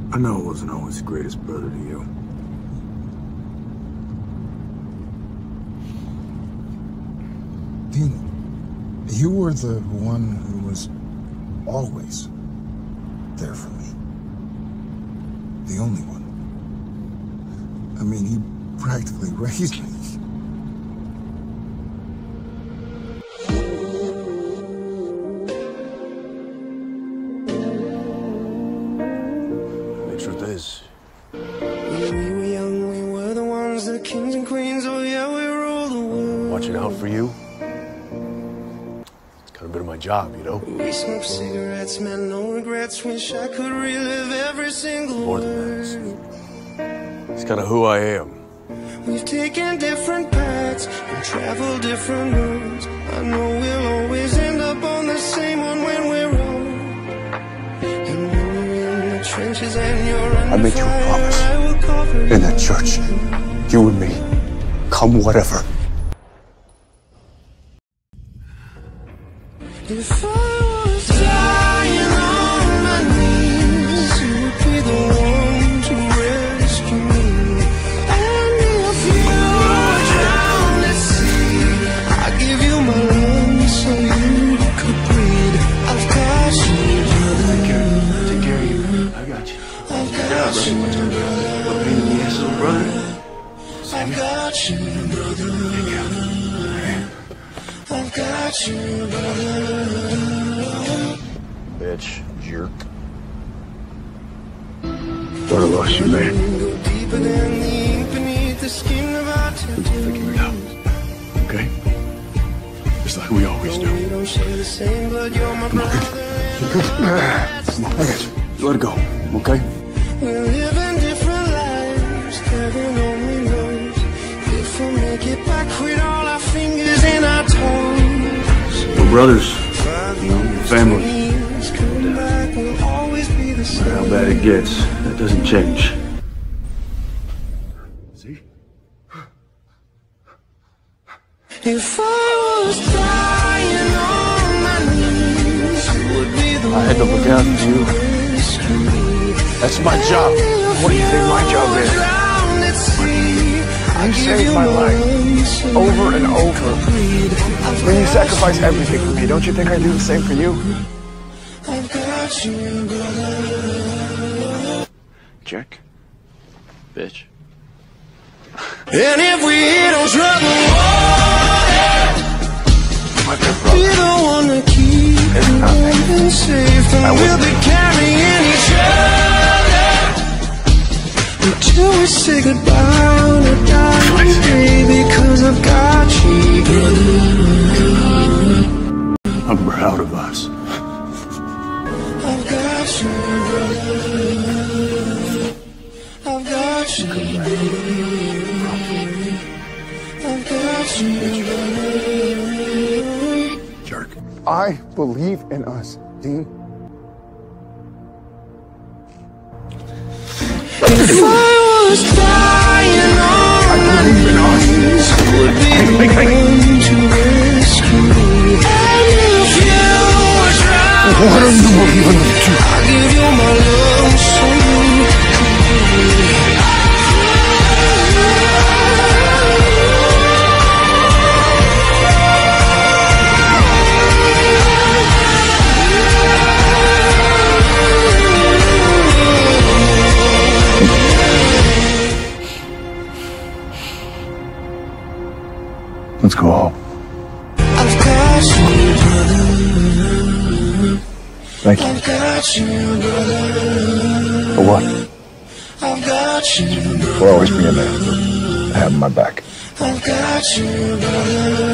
I know I wasn't always the greatest brother to you. Dean, you were the one who was always there for me. The only one. I mean, he practically raised me. The truth is, When we were young, we were the ones, the kings and queens. Oh yeah, we ruled the world. watching out for you, it's kind of been my job, you know? We smoked cigarettes, man, no regrets. Wish I could relive every single More word. than that, it's kind of who I am. We've taken different paths and traveled different roads. I know we'll always end up on the same one when we're old. And when we're in the trenches and you're under I make you a fire, promise. I will cover In that church, you and me, come whatever. If I was dying on my knees, you would be the one to rescue me. And if you were drowned at sea, I'd give you my lungs so you could breathe. I've got you, brother. Take care of you. I got you. I've got you, brother. What pain in the ass, little brother? I've got you, brother. I've got you, brother. Bitch, jerk. Thought I lost you, man. Go deeper than the ink beneath the skin of our Figure it out. Okay? Just like we always do. We don't share the same blood, you're my brother. Come on, I got you. Let it go, okay? We're living different lives, heaven only knows if we'll make it back with all our fingers and our toes. We're brothers, you know, family. Come back, we'll always be the No matter how same. bad it gets, that doesn't change. See? If I was dying on my knees, you would be the I had to look out for you. That's my job. What do you think my job is? You saved my life over and over. When you sacrifice everything for me, don't you think I'd do the same for you? I've got you, brother. Jerk. Bitch. And if we hit on trouble water, My big be brother. the one to keep you warm and safe, and we'll be carrying each other until we say goodbye on a dying day. Because I've got you, brother. I'm proud of us. I've got you, brother. I've got you, brother. I've got you, brother. Jerk. I believe in us, Dean. If I was dying on my knees, you would be the one to rescue me. And if you were drowned, What are you believing in? I'll give you my love so you can breathe. Let's go home. I've got you, brother. Thank you. I've got you, brother. For what? I've got you, brother. For always being there. Having my back. I've got you, brother.